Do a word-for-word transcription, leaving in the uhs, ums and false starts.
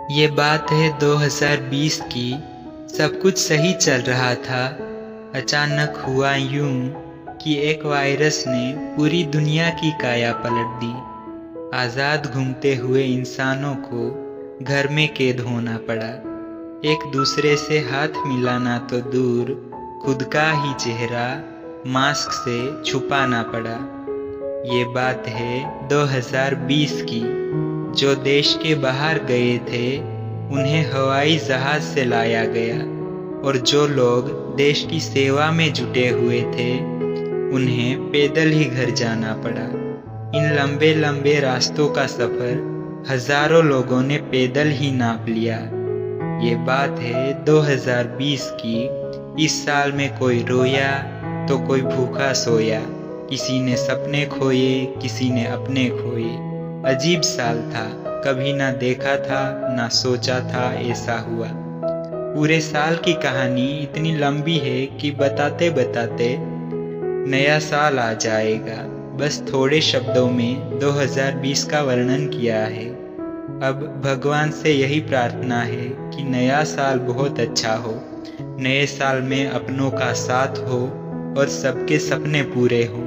ये बात है दो हज़ार बीस की। सब कुछ सही चल रहा था। अचानक हुआ यूं कि एक वायरस ने पूरी दुनिया की काया पलट दी। आज़ाद घूमते हुए इंसानों को घर में कैद होना पड़ा। एक दूसरे से हाथ मिलाना तो दूर, खुद का ही चेहरा मास्क से छुपाना पड़ा। ये बात है दो हज़ार बीस की। जो देश के बाहर गए थे उन्हें हवाई जहाज से लाया गया, और जो लोग देश की सेवा में जुटे हुए थे उन्हें पैदल ही घर जाना पड़ा। इन लंबे लंबे रास्तों का सफ़र हजारों लोगों ने पैदल ही नाप लिया। ये बात है दो हज़ार बीस की। इस साल में कोई रोया तो कोई भूखा सोया, किसी ने सपने खोए, किसी ने अपने खोए। अजीब साल था, कभी ना देखा था ना सोचा था ऐसा हुआ। पूरे साल की कहानी इतनी लंबी है कि बताते बताते नया साल आ जाएगा। बस थोड़े शब्दों में दो हज़ार बीस का वर्णन किया है। अब भगवान से यही प्रार्थना है कि नया साल बहुत अच्छा हो, नए साल में अपनों का साथ हो और सबके सपने पूरे हो।